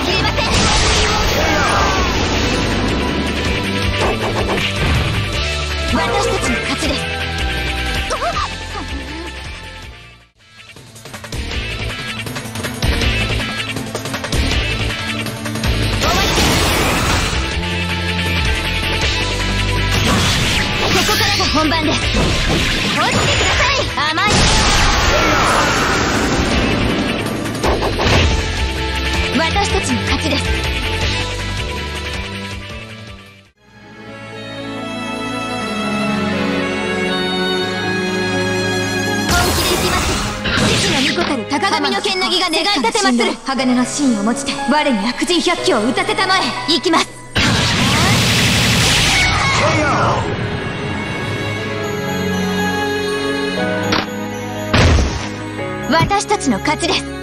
りません。私たちの勝ちです。ここからが本番です。落ちてください。甘い。私たちの勝ちです。本気でいきます。父の御子たる高神の剣なぎが願い立てまする。鋼の芯を持ちて我に悪人百鬼を打たせたまえ。行きます。私たちの勝ちです。